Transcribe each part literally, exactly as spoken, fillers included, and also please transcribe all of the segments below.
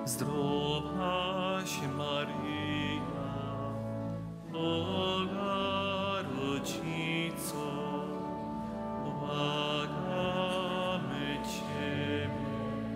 Zdrowaś Maryja, Boga rodzico, błagamy Ciebie.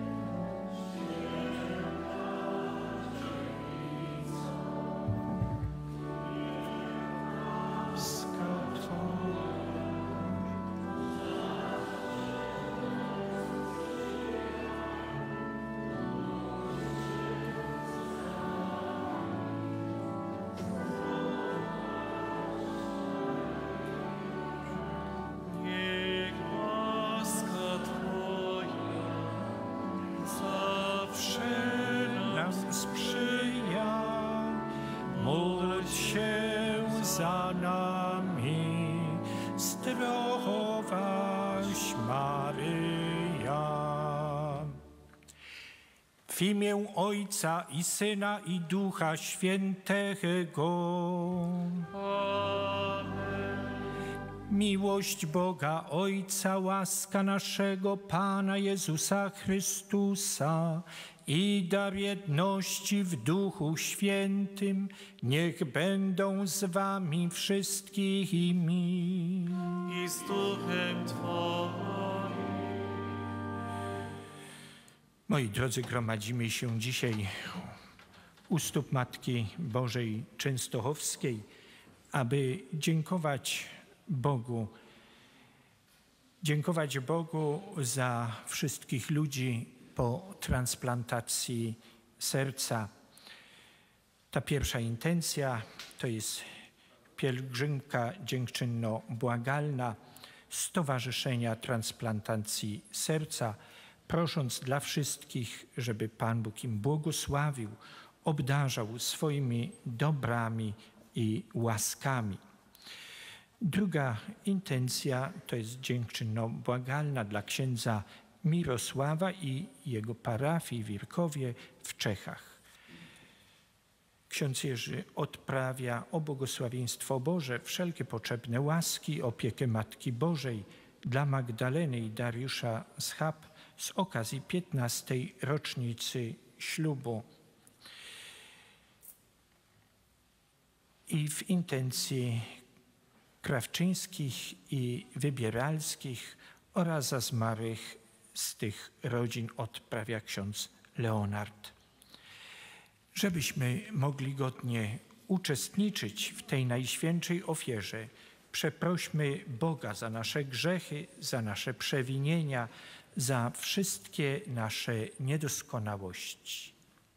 Za nami zdrowaś Maryja. W imię Ojca i Syna i Ducha Świętego. Amen. Miłość Boga Ojca, łaska naszego Pana Jezusa Chrystusa i dar jedności w Duchu Świętym niech będą z wami wszystkimi. I z Duchem Twoim. Moi drodzy, gromadzimy się dzisiaj u stóp Matki Bożej Częstochowskiej, aby dziękować Bogu, dziękować Bogu za wszystkich ludzi po transplantacji serca. Ta pierwsza intencja to jest pielgrzymka dziękczynno-błagalna Stowarzyszenia Transplantacji Serca, prosząc dla wszystkich, żeby Pan Bóg im błogosławił, obdarzał swoimi dobrami i łaskami. Druga intencja to jest dziękczynno-błagalna dla księdza Mirosława i jego parafii w Wirkowie w Czechach. Ksiądz Jerzy odprawia o błogosławieństwo Boże wszelkie potrzebne łaski, opiekę Matki Bożej dla Magdaleny i Dariusza Schab z okazji piętnastej rocznicy ślubu. I w intencji krawczyńskich i wybieralskich oraz za zmarłych z tych rodzin odprawia ksiądz Leonard. Żebyśmy mogli godnie uczestniczyć w tej najświętszej ofierze, przeprośmy Boga za nasze grzechy, za nasze przewinienia, za wszystkie nasze niedoskonałości.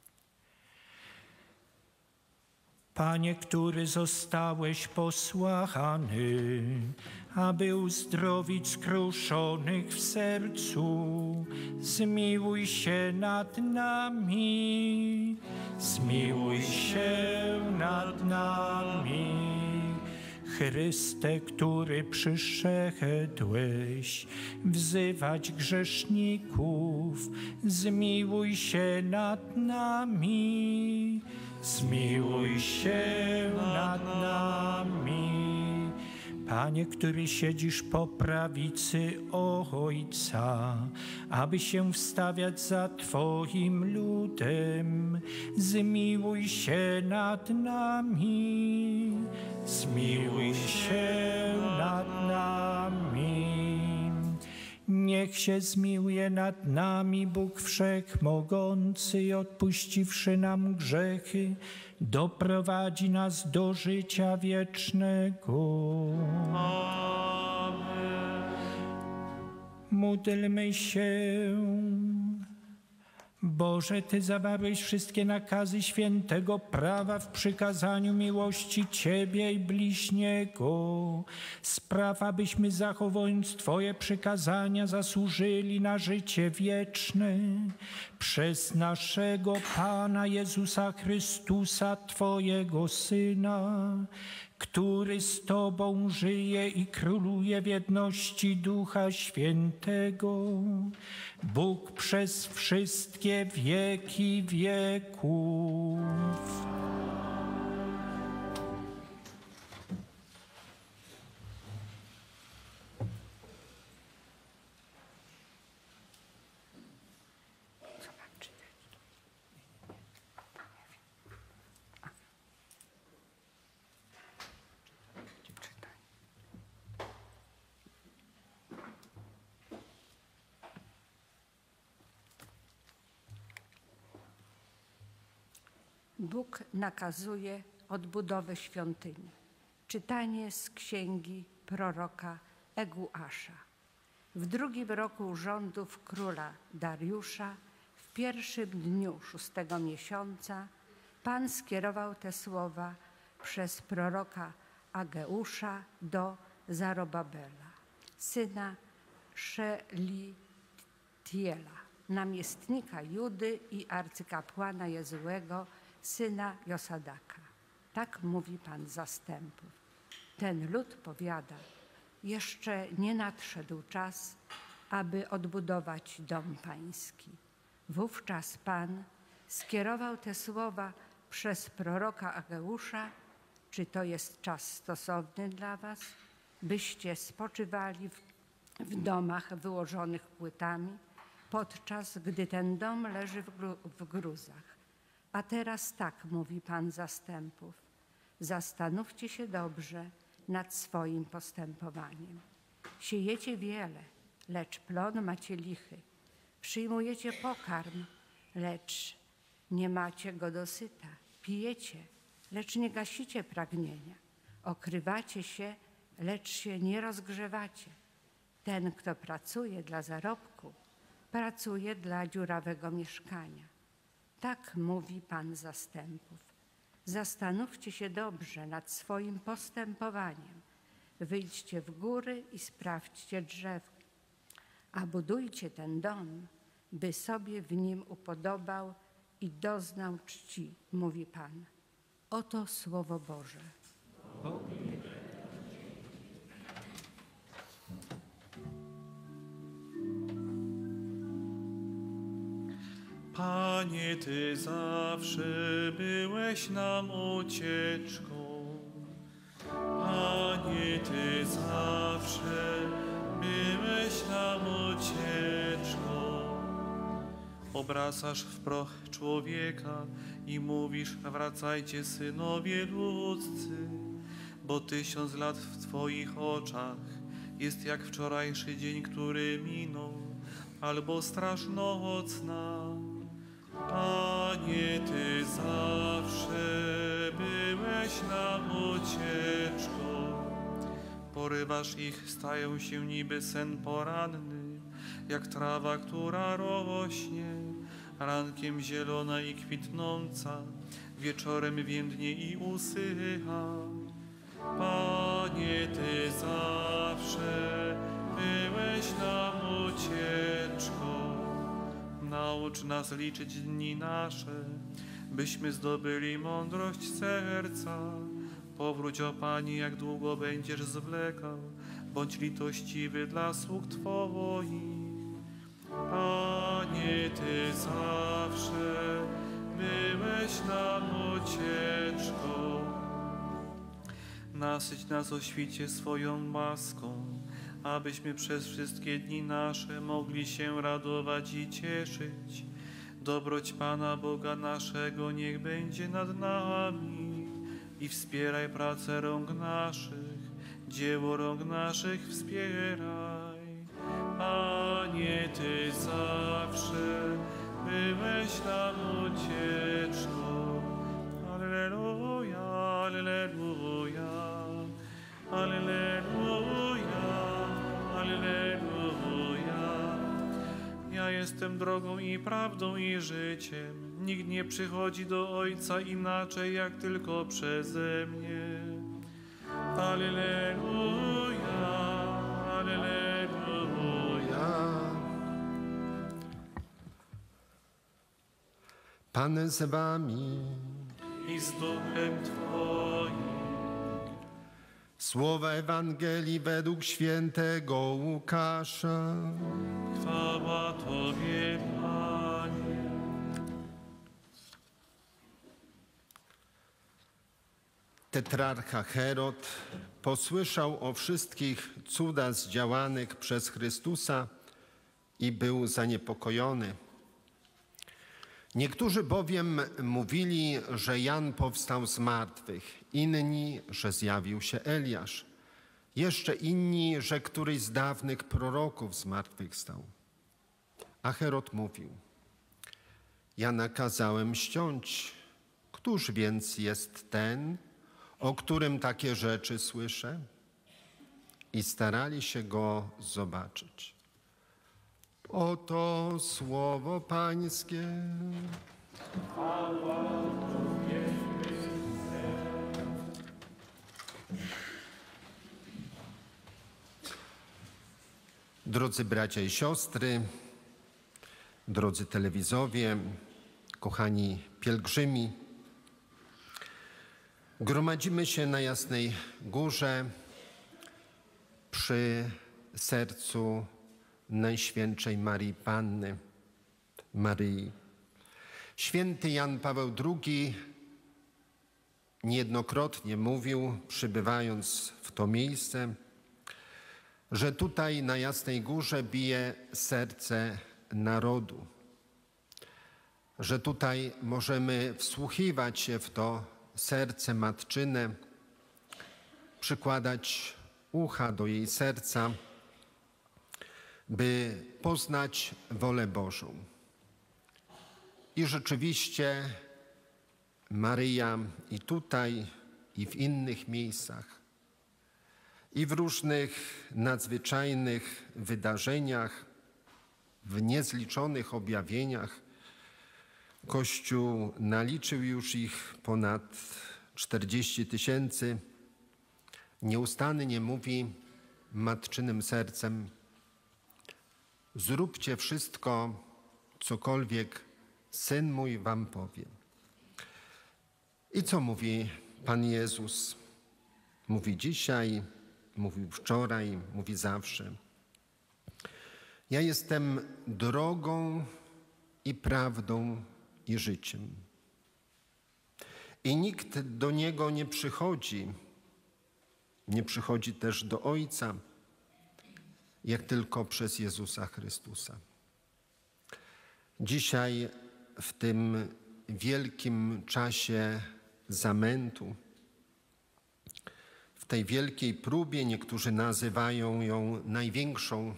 Panie, który zostałeś posłany, aby uzdrowić skruszonych w sercu, zmiłuj się nad nami, zmiłuj się nad nami. Chryste, który przyszedłeś wzywać grzeszników, zmiłuj się nad nami, zmiłuj się nad nami. Panie, który siedzisz po prawicy Ojca, aby się wstawiać za Twoim ludem, zmiłuj się nad nami, zmiłuj się nad nami. Niech się zmiłuje nad nami Bóg Wszechmogący i odpuściwszy nam grzechy, doprowadzi nas do życia wiecznego. Amen. Módlmy się. Boże, Ty zawarłeś wszystkie nakazy świętego prawa w przykazaniu miłości Ciebie i bliźniego. Spraw, abyśmy zachowując Twoje przykazania zasłużyli na życie wieczne. Przez naszego Pana Jezusa Chrystusa, Twojego Syna, który z Tobą żyje i króluje w jedności Ducha Świętego, Bóg przez wszystkie wieki wieków. Bóg nakazuje odbudowę świątyni. Czytanie z księgi proroka Eguasza. W drugim roku rządów króla Dariusza, w pierwszym dniu szóstego miesiąca, Pan skierował te słowa przez proroka Ageusza do Zarobabela, syna Szelitiela, namiestnika Judy i arcykapłana Jezułego, syna Josadaka. Tak mówi Pan zastępów. Ten lud powiada, jeszcze nie nadszedł czas, aby odbudować dom pański. Wówczas Pan skierował te słowa przez proroka Ageusza: czy to jest czas stosowny dla was, byście spoczywali w, w domach wyłożonych płytami, podczas gdy ten dom leży w, gru, w gruzach? A teraz tak mówi Pan zastępów: zastanówcie się dobrze nad swoim postępowaniem. Siejecie wiele, lecz plon macie lichy. Przyjmujecie pokarm, lecz nie macie go dosyta. Pijecie, lecz nie gasicie pragnienia. Okrywacie się, lecz się nie rozgrzewacie. Ten, kto pracuje dla zarobku, pracuje dla dziurawego mieszkania. Tak mówi Pan zastępów. Zastanówcie się dobrze nad swoim postępowaniem. Wyjdźcie w góry i sprawdźcie drzewo, a budujcie ten dom, by sobie w nim upodobał i doznał czci, mówi Pan. Oto Słowo Boże. Panie, Ty zawsze byłeś nam ucieczką. Panie, Ty zawsze byłeś nam ucieczką. Obracasz w proch człowieka i mówisz: wracajcie, synowie ludzcy, bo tysiąc lat w Twoich oczach jest jak wczorajszy dzień, który minął, albo straż nocna. Panie, Ty zawsze byłeś nam ucieczką. Porywasz ich, stają się niby sen poranny, jak trawa, która rośnie, rankiem zielona i kwitnąca, wieczorem więdnie i usycha. Panie, Ty zawsze byłeś nam ucieczką. Naucz nas liczyć dni nasze, byśmy zdobyli mądrość serca. Powróć, o Panie, jak długo będziesz zwlekał, bądź litościwy dla sług Twoich. Panie, Ty zawsze byłeś nam ucieczką. Nasyć nas o świcie swoją łaską, abyśmy przez wszystkie dni nasze mogli się radować i cieszyć. Dobroć Pana Boga naszego niech będzie nad nami i wspieraj pracę rąk naszych, dzieło rąk naszych wspieraj. Panie, Ty zawsze byłeś nam ucieczką. Alleluja, alleluja, alleluja, alleluja. Ja jestem drogą i prawdą i życiem. Nikt nie przychodzi do Ojca inaczej, jak tylko przeze mnie. Alleluja, alleluja. Pan z wami. I z duchem Twoim. Słowa Ewangelii według świętego Łukasza. Chwała Tobie, Panie. Tetrarcha Herod posłyszał o wszystkich cudach zdziałanych przez Chrystusa i był zaniepokojony. Niektórzy bowiem mówili, że Jan powstał z martwych, inni, że zjawił się Eliasz, jeszcze inni, że któryś z dawnych proroków zmartwychwstał. A Herod mówił: ja nakazałem ściąć Któż więc jest ten, o którym takie rzeczy słyszę? I starali się go zobaczyć. Oto słowo Pańskie. Drodzy bracia i siostry, drodzy telewizowie, kochani pielgrzymi, gromadzimy się na Jasnej Górze przy sercu Najświętszej Marii Panny, Maryi. Święty Jan Paweł drugi niejednokrotnie mówił, przybywając w to miejsce, że tutaj na Jasnej Górze bije serce narodu, że tutaj możemy wsłuchiwać się w to serce matczyne, przykładać ucha do jej serca, by poznać wolę Bożą. I rzeczywiście Maryja i tutaj, i w innych miejscach, i w różnych nadzwyczajnych wydarzeniach, w niezliczonych objawieniach, Kościół naliczył już ich ponad czterdzieści tysięcy, nieustannie mówi matczynym sercem: zróbcie wszystko, cokolwiek Syn mój wam powie. I co mówi Pan Jezus? Mówi dzisiaj, mówił wczoraj, mówi zawsze. Ja jestem drogą i prawdą i życiem. I nikt do Niego nie przychodzi, nie przychodzi też do Ojca, jak tylko przez Jezusa Chrystusa. Dzisiaj w tym wielkim czasie zamętu, w tej wielkiej próbie, niektórzy nazywają ją największą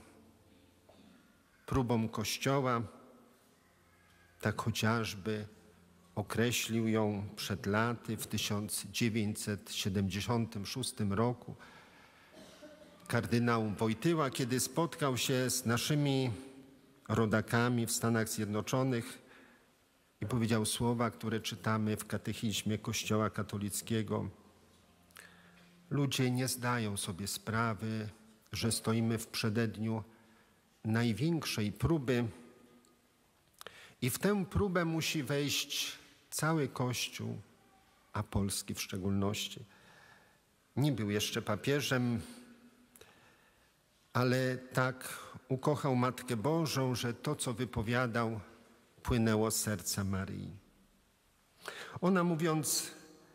próbą Kościoła, tak chociażby określił ją przed laty w tysiąc dziewięćset siedemdziesiątym szóstym roku kardynał Wojtyła, kiedy spotkał się z naszymi rodakami w Stanach Zjednoczonych i powiedział słowa, które czytamy w katechizmie Kościoła katolickiego. Ludzie nie zdają sobie sprawy, że stoimy w przededniu największej próby i w tę próbę musi wejść cały Kościół, a polski w szczególności. Nie był jeszcze papieżem, ale tak ukochał Matkę Bożą, że to, co wypowiadał, płynęło z serca Maryi. Ona, mówiąc,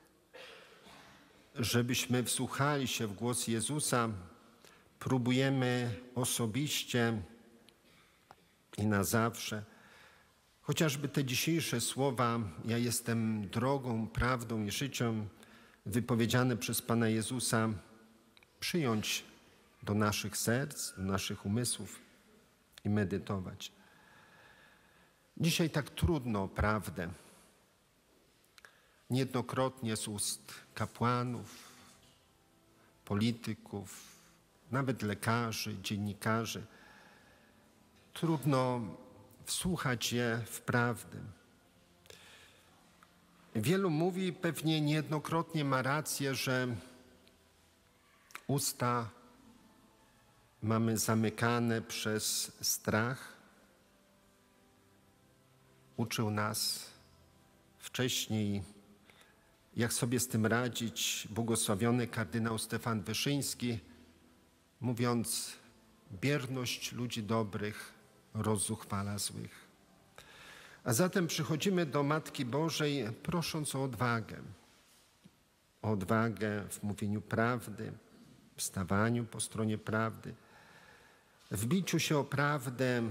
żebyśmy wsłuchali się w głos Jezusa, próbujemy osobiście i na zawsze, chociażby te dzisiejsze słowa, ja jestem drogą, prawdą i życiem, wypowiedziane przez Pana Jezusa, przyjąć do naszych serc, do naszych umysłów i medytować. Dzisiaj tak trudno o prawdę. Niejednokrotnie z ust kapłanów, polityków, nawet lekarzy, dziennikarzy, trudno wsłuchać się w prawdę. Wielu mówi, pewnie niejednokrotnie ma rację, że usta mamy zamykane przez strach. Uczył nas wcześniej, jak sobie z tym radzić, błogosławiony kardynał Stefan Wyszyński, mówiąc: bierność ludzi dobrych rozzuchwala złych. A zatem przychodzimy do Matki Bożej, prosząc o odwagę. O odwagę w mówieniu prawdy, w stawaniu po stronie prawdy, w biciu się o prawdę,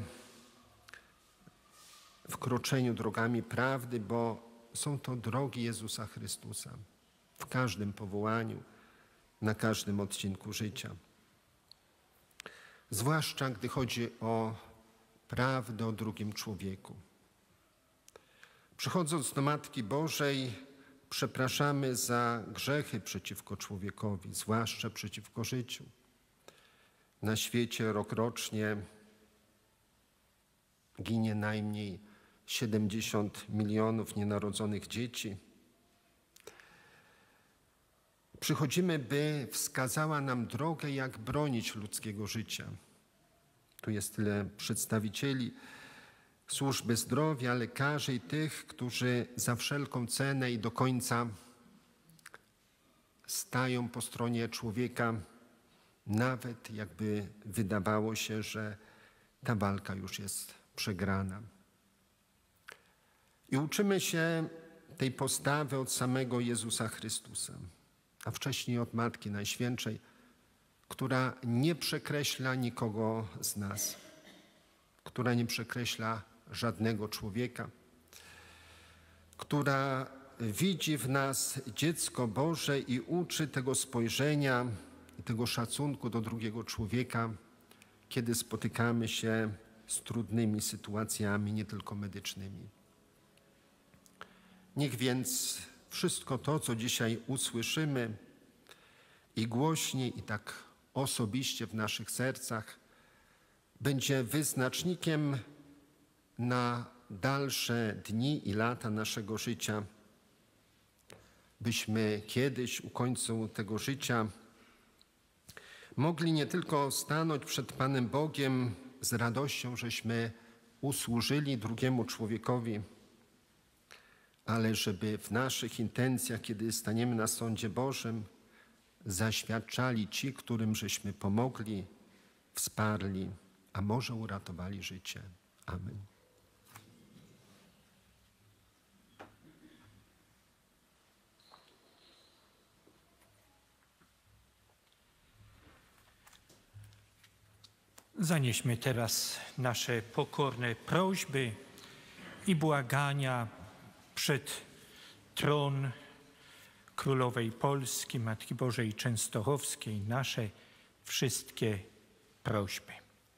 w kroczeniu drogami prawdy, bo są to drogi Jezusa Chrystusa w każdym powołaniu, na każdym odcinku życia. Zwłaszcza gdy chodzi o prawdę o drugim człowieku. Przychodząc do Matki Bożej, Przepraszamy za grzechy przeciwko człowiekowi, zwłaszcza przeciwko życiu. Na świecie rokrocznie ginie najmniej siedemdziesiąt milionów nienarodzonych dzieci. Przychodzimy, by wskazała nam drogę, jak bronić ludzkiego życia. Tu jest tyle przedstawicieli służby zdrowia, lekarzy i tych, którzy za wszelką cenę i do końca stają po stronie człowieka, nawet jakby wydawało się, że ta walka już jest przegrana. I uczymy się tej postawy od samego Jezusa Chrystusa, a wcześniej od Matki Najświętszej, która nie przekreśla nikogo z nas, która nie przekreśla żadnego człowieka, która widzi w nas dziecko Boże i uczy tego spojrzenia i tego szacunku do drugiego człowieka, kiedy spotykamy się z trudnymi sytuacjami, nie tylko medycznymi. Niech więc wszystko to, co dzisiaj usłyszymy i głośniej, i tak osobiście w naszych sercach, będzie wyznacznikiem na dalsze dni i lata naszego życia, byśmy kiedyś u końca tego życia mogli nie tylko stanąć przed Panem Bogiem z radością, żeśmy usłużyli drugiemu człowiekowi, ale żeby w naszych intencjach, kiedy staniemy na sądzie Bożym, zaświadczali ci, którym żeśmy pomogli, wsparli, a może uratowali życie. Amen. Zanieśmy teraz nasze pokorne prośby i błagania przed tron Królowej Polski, Matki Bożej Częstochowskiej, nasze wszystkie prośby.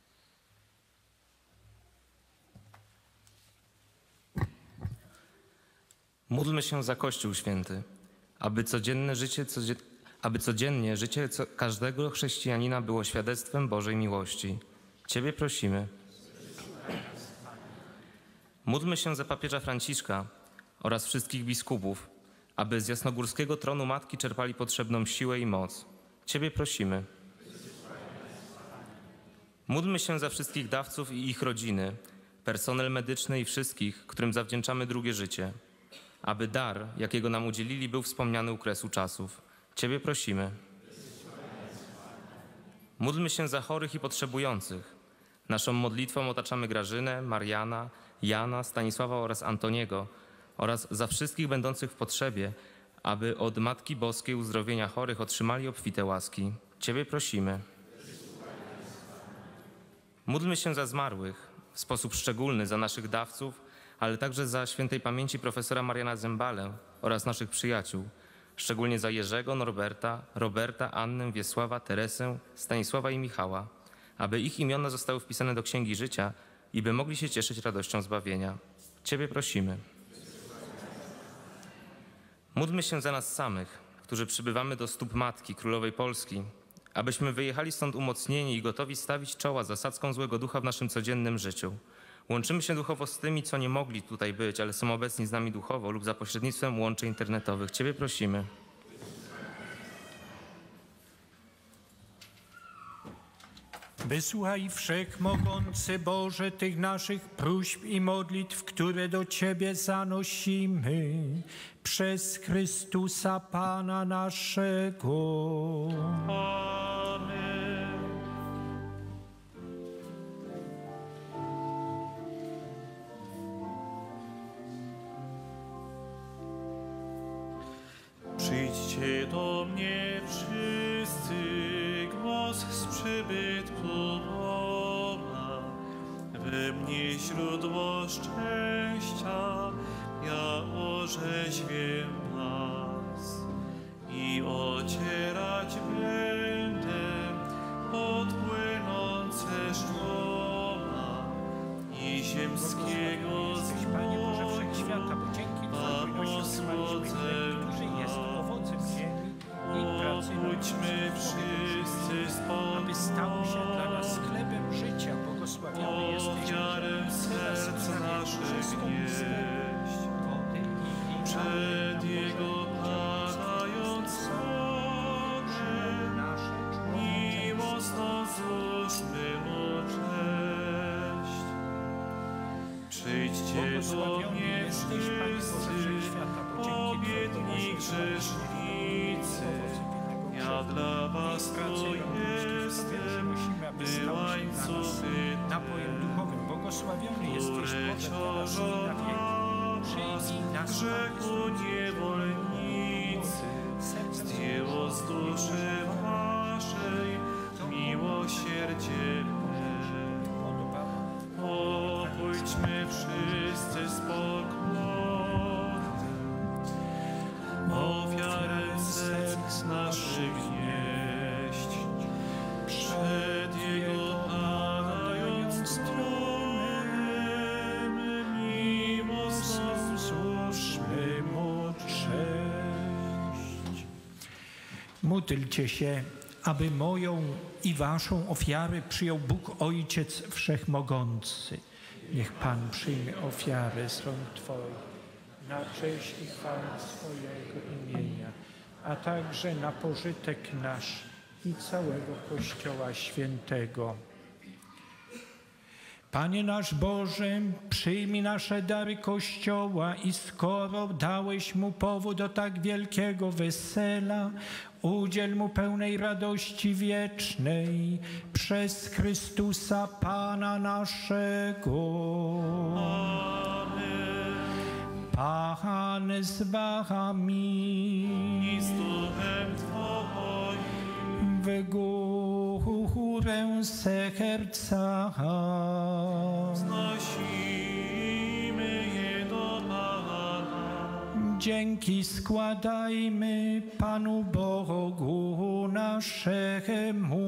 Módlmy się za Kościół Święty, aby codzienne życie, codzie... aby codziennie życie co... każdego chrześcijanina było świadectwem Bożej miłości. Ciebie prosimy. Módlmy się za papieża Franciszka oraz wszystkich biskupów, aby z jasnogórskiego tronu Matki czerpali potrzebną siłę i moc. Ciebie prosimy. Módlmy się za wszystkich dawców i ich rodziny, personel medyczny i wszystkich, którym zawdzięczamy drugie życie, aby dar, jakiego nam udzielili, był wspomniany u kresu czasów. Ciebie prosimy. Módlmy się za chorych i potrzebujących. Naszą modlitwą otaczamy Grażynę, Mariana, Jana, Stanisława oraz Antoniego oraz za wszystkich będących w potrzebie, aby od Matki Boskiej uzdrowienia chorych otrzymali obfite łaski. Ciebie prosimy. Módlmy się za zmarłych, w sposób szczególny za naszych dawców, ale także za świętej pamięci profesora Mariana Zembalę oraz naszych przyjaciół, szczególnie za Jerzego, Norberta, Roberta, Annę, Wiesława, Teresę, Stanisława i Michała, aby ich imiona zostały wpisane do Księgi Życia i by mogli się cieszyć radością zbawienia. Ciebie prosimy. Módlmy się za nas samych, którzy przybywamy do stóp Matki Królowej Polski, abyśmy wyjechali stąd umocnieni i gotowi stawić czoła zasadzkom złego ducha w naszym codziennym życiu. Łączymy się duchowo z tymi, co nie mogli tutaj być, ale są obecni z nami duchowo lub za pośrednictwem łączy internetowych. Ciebie prosimy. Wysłuchaj wszechmogący Boże tych naszych próśb i modlitw, które do Ciebie zanosimy przez Chrystusa Pana naszego. Amen. Przyjdźcie do mnie wszyscy, głos z przybytku Boga. We mnie źródło szczęścia, ja orzeźwię was. I ocierać będę odpłynące szkła i ziemskiego Jesteś, Panie Boże Wszechświata, bo dzięki a Twojej miłości otrzymaliśmy chleb, przed Jego padając słonem, miłosno złóżmy Mu cześć. Przyjdźcie do mnie wszyscy, pobiedni grzesznicy, ja dla was tu jestem, by łańcuchy napojem duchowym błogosławiony jesteś ciążą na wieki. Przyjmij nas, grzechu niewolnicy, zdjęło z duszy waszej miłosierdzie me. Pójdźmy wszyscy z pokłonem, ofiarę serc naszych nieść, przed Jego padając tronem, miłosną złóżmy Mu cześć. Módlcie się, aby moją i waszą ofiarę przyjął Bóg Ojciec Wszechmogący. Niech Pan przyjmie ofiarę z rąk Twoich na cześć i chwałę swojego imienia, a także na pożytek nasz i całego Kościoła Świętego. Panie nasz Boże, przyjmij nasze dary Kościoła i skoro dałeś Mu powód do tak wielkiego wesela, udziel Mu pełnej radości wiecznej przez Chrystusa Pana naszego. Amen. Pan z wami I z duchem Twoim w górę serca znosimy je do Pana. dzięki składajmy Panu Bogu naszemu.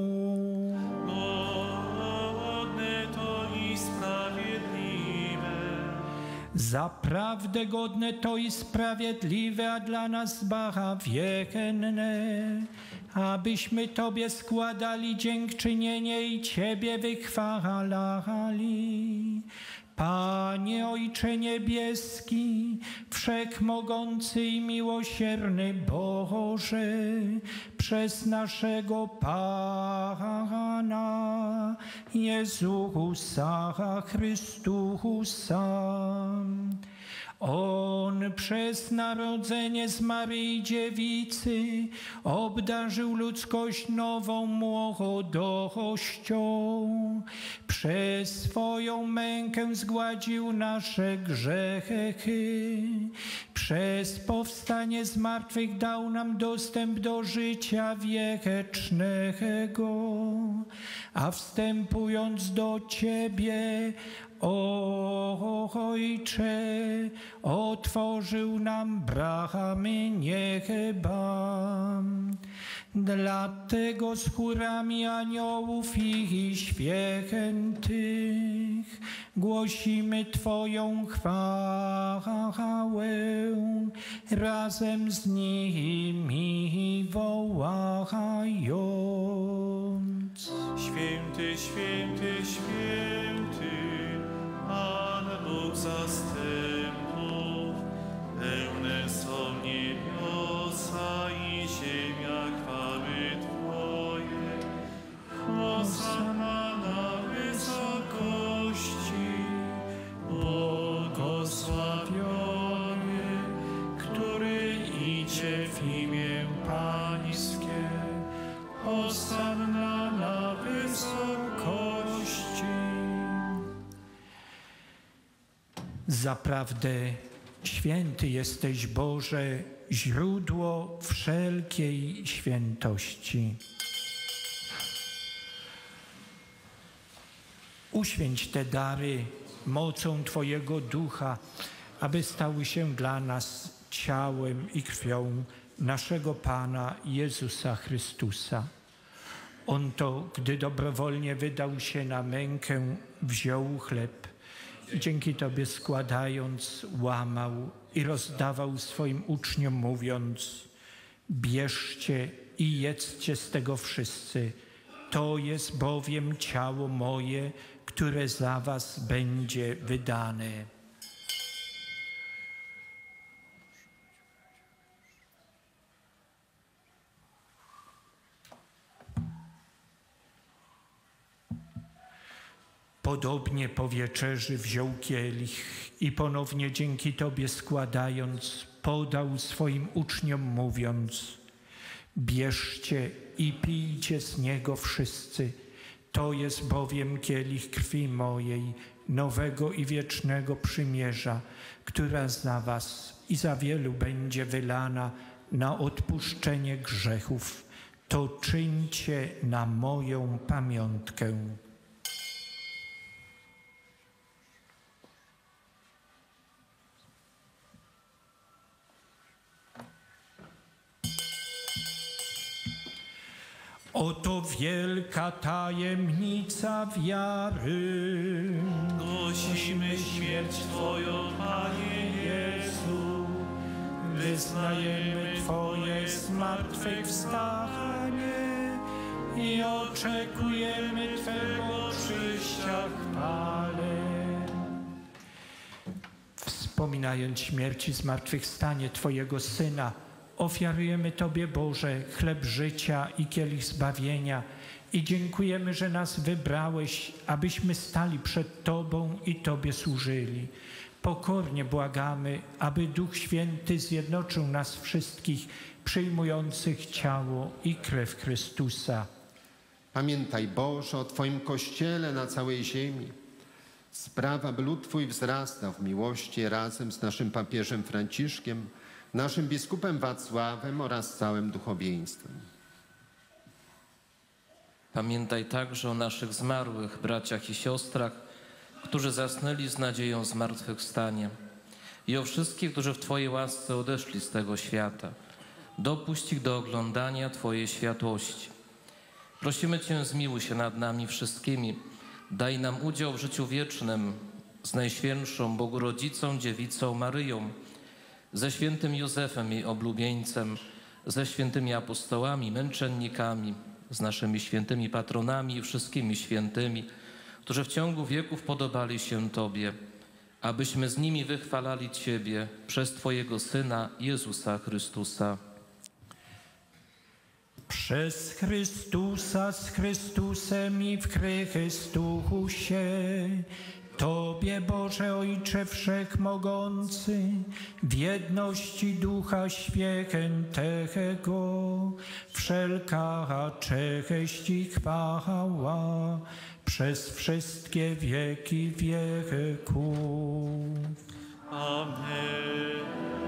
Godne to i sprawiedliwe. Zaprawdę godne to i sprawiedliwe, a dla nas zbawienne, abyśmy Tobie składali dziękczynienie i Ciebie wychwalali. Panie Ojcze Niebieski, Wszechmogący i miłosierny Boże, przez naszego Pana Jezusa Chrystusa. On przez narodzenie z Maryi Dziewicy obdarzył ludzkość nową młodością. Przez swoją mękę zgładził nasze grzechy. Przez powstanie z martwych dał nam dostęp do życia wiecznego. A wstępując do Ciebie, o Ojcze, otworzył nam bramy nieba. Dlatego z chórami aniołów i świętych głosimy Twoją chwałę, razem z nimi wołając: Święty, święty, święty, Pan Bóg zastępów, pełne są niebiosa i ziemia chwały Twoje. Hosanna na wysokości, błogosławiony, który idzie w imię Pańskie. Hosanna na wysokości. Zaprawdę święty jesteś, Boże, źródło wszelkiej świętości. Uświęć te dary mocą Twojego Ducha, aby stały się dla nas ciałem i krwią naszego Pana Jezusa Chrystusa. On to, gdy dobrowolnie wydał się na mękę, wziął chleb i dzięki Tobie składając, łamał i rozdawał swoim uczniom, mówiąc: bierzcie i jedzcie z tego wszyscy. To jest bowiem ciało moje, które za was będzie wydane. Podobnie po wieczerzy wziął kielich i ponownie dzięki Tobie składając, podał swoim uczniom mówiąc: bierzcie i pijcie z niego wszyscy, to jest bowiem kielich krwi mojej, nowego i wiecznego przymierza, która za was i za wielu będzie wylana na odpuszczenie grzechów. To czyńcie na moją pamiątkę. Oto wielka tajemnica wiary. Głosimy śmierć Twoją, Panie Jezu. Wyznajemy Twoje zmartwychwstanie i oczekujemy Twego przyjścia chwale. Wspominając śmierć i zmartwychwstanie Twojego Syna, ofiarujemy Tobie, Boże, chleb życia i kielich zbawienia i dziękujemy, że nas wybrałeś, abyśmy stali przed Tobą i Tobie służyli. Pokornie błagamy, aby Duch Święty zjednoczył nas wszystkich, przyjmujących ciało i krew Chrystusa. Pamiętaj, Boże, o Twoim Kościele na całej ziemi. Sprawa, by lud Twój wzrastał w miłości razem z naszym papieżem Franciszkiem, naszym biskupem Wacławem oraz całym duchowieństwem. Pamiętaj także o naszych zmarłych braciach i siostrach, którzy zasnęli z nadzieją zmartwychwstania, i o wszystkich, którzy w Twojej łasce odeszli z tego świata. Dopuść ich do oglądania Twojej światłości. Prosimy Cię, zmiłuj się nad nami wszystkimi. Daj nam udział w życiu wiecznym z Najświętszą Bogu Rodzicą, Dziewicą Maryją, ze świętym Józefem, jej oblubieńcem, ze świętymi apostołami, męczennikami, z naszymi świętymi patronami i wszystkimi świętymi, którzy w ciągu wieków podobali się Tobie, abyśmy z nimi wychwalali Ciebie przez Twojego Syna, Jezusa Chrystusa. Przez Chrystusa, z Chrystusem i w Chrystusie, Tobie, Boże Ojcze Wszechmogący, w jedności Ducha Świętego, wszelka cześć i chwała przez wszystkie wieki wieków. Amen.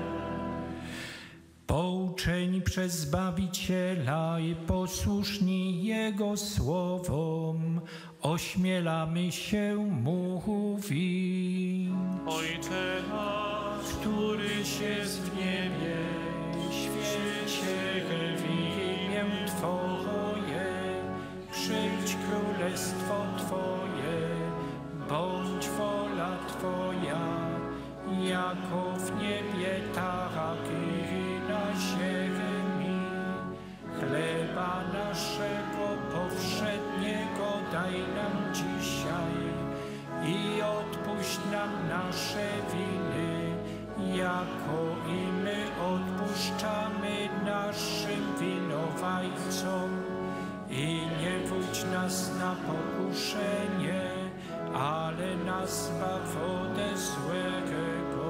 Pouczeni przez Zbawiciela i posłuszni Jego słowom, ośmielamy się mówić. Ojcze nasz, któryś jest w niebie, Święć się w imię Twoje, przyjdź królestwo Twoje, bądź wola Twoja, jako w niebie, tak i na ziemi. Chleba naszego powszedniego daj nam dzisiaj i odpuść nam nasze winy, jako i my odpuszczamy naszym winowajcom. I nie wódź nas na pokuszenie, ale nas zbaw ode złego.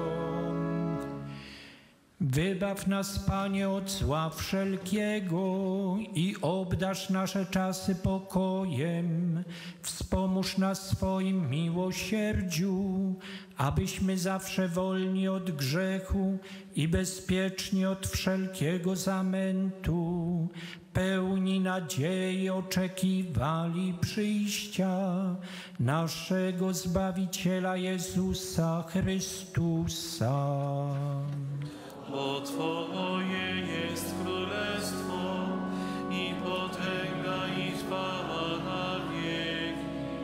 Wybaw nas, Panie, od zła wszelkiego i obdarz nasze czasy pokojem. Wspomóż nas swoim miłosierdziu, abyśmy zawsze wolni od grzechu i bezpieczni od wszelkiego zamętu, pełni nadziei oczekiwali przyjścia naszego Zbawiciela Jezusa Chrystusa. Bo Twoje jest królestwo i potęga i chwała na wieki.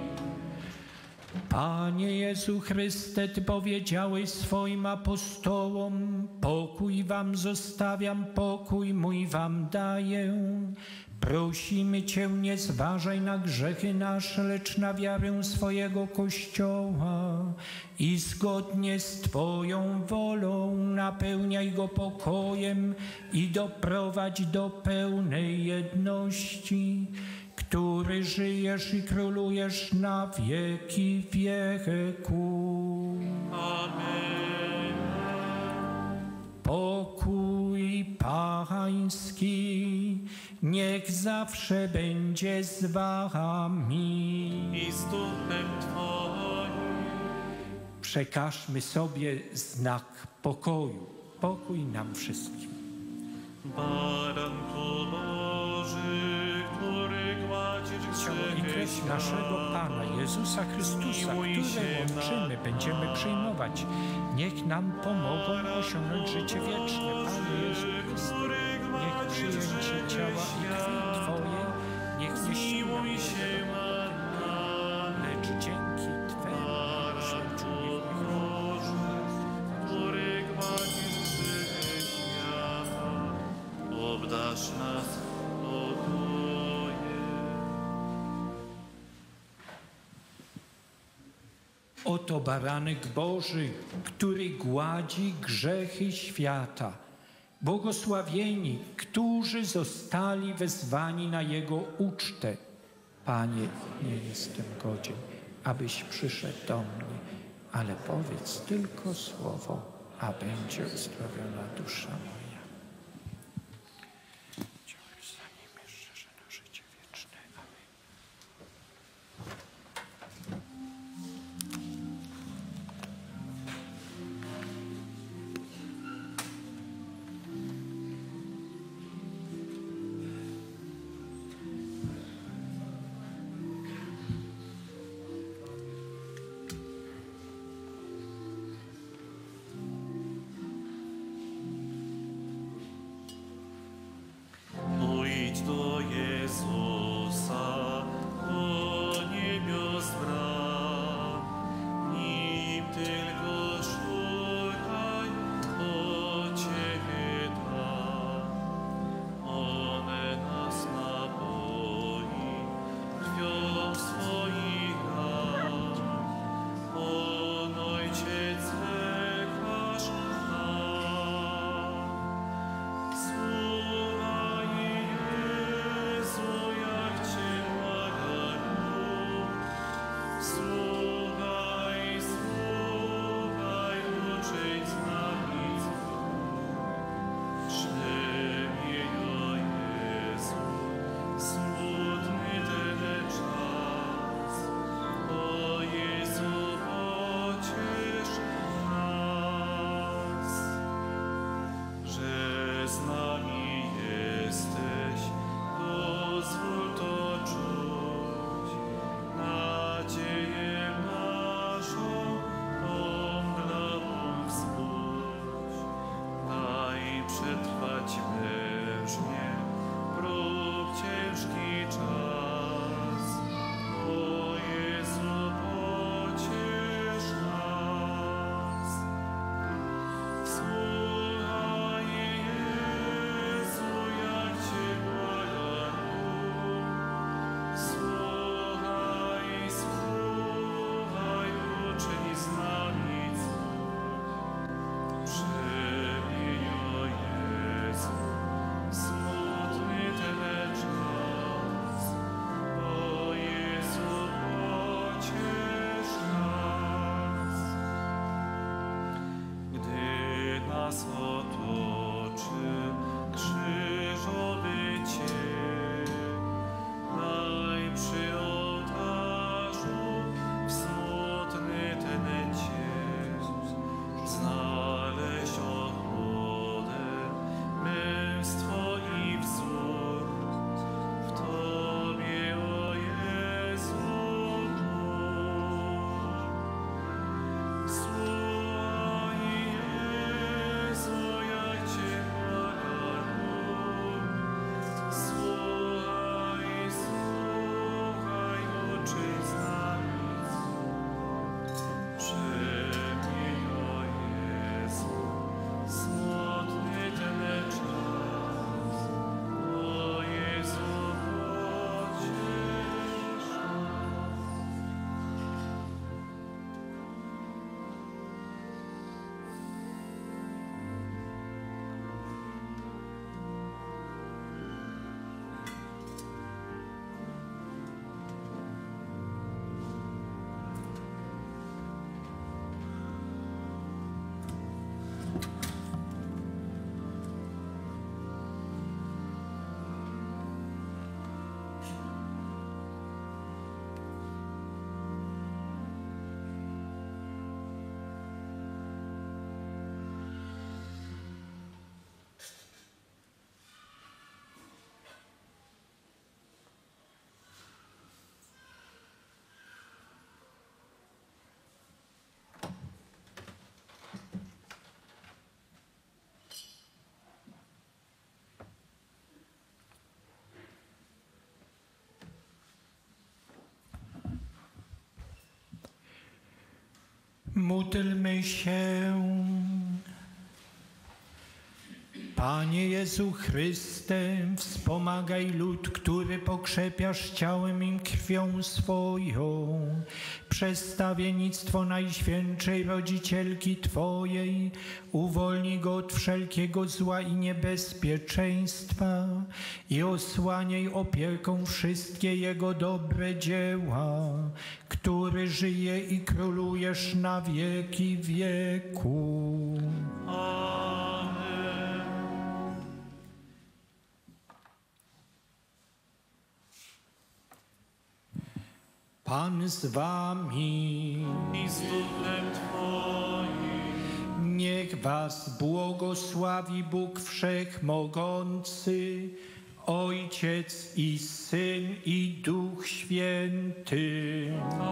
Panie Jezu Chryste, Ty powiedziałeś swoim apostołom: pokój wam zostawiam, pokój mój wam daję. Prosimy Cię, nie zważaj na grzechy nasze, lecz na wiarę swojego Kościoła i zgodnie z Twoją wolą napełniaj go pokojem i doprowadź do pełnej jedności, który żyjesz i królujesz na wieki wieków. Amen. Pokój Pański niech zawsze będzie z wami. I z duchem Twoim. Przekażmy sobie znak pokoju. Pokój nam wszystkim. Baranku Boży, który gładzisz Ciało i grzechy krew naszego Pana Jezusa Chrystusa, Zmiłuj które się łączymy, nad będziemy nami. przyjmować. Niech nam pomogą osiągnąć życie wieczne. Panie Jezu Chryste, niech przyjęcie ciała i krwi Twoje, niech nie Zmiłuj sięga się nad nami. lecz dzięki Twemu Baranku Boży, który gładzisz grzechy świata, obdarz nas pokojem. Oto baranek Boży, który gładzi grzechy świata. Błogosławieni, którzy zostali wezwani na Jego ucztę. Panie, nie jestem godzien, abyś przyszedł do mnie, ale powiedz tylko słowo, a będzie uzdrowiona dusza moja. Dziękuję za nim jeszcze, że na życie wieczne. Amen. Módlmy się. Panie Jezu Chryste, wspomagaj lud, który pokrzepiasz ciałem i krwią swoją. Przez stawiennictwo Najświętszej Rodzicielki Twojej uwolnij go od wszelkiego zła i niebezpieczeństwa i osłaniaj opieką wszystkie jego dobre dzieła, który żyje i królujesz na wieki wieku. Pan z wami i z duchem Twoim. Niech was błogosławi Bóg Wszechmogący, Ojciec i Syn i Duch Święty.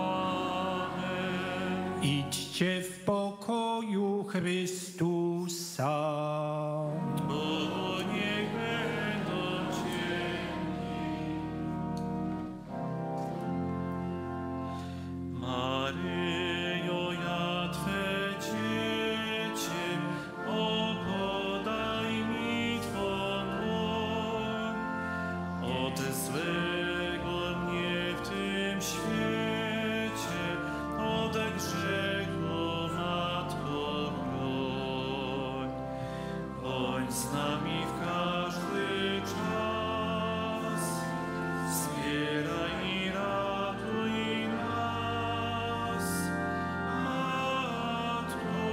Amen. Idźcie w pokoju Chrystusa. Bogu niech będą dzięki. Maryjo, ja Twe dziecię, o podaj mi Twą dłoń, od złego mnie w tym świecie, od grzechu Matko chroń. Bądź z nami w każdy czas, wspieraj i ratuj nas. Matko,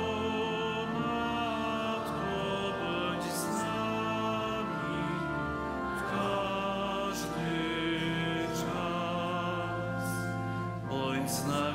Matko, bądź z nami w każdy czas. Bądź z nami.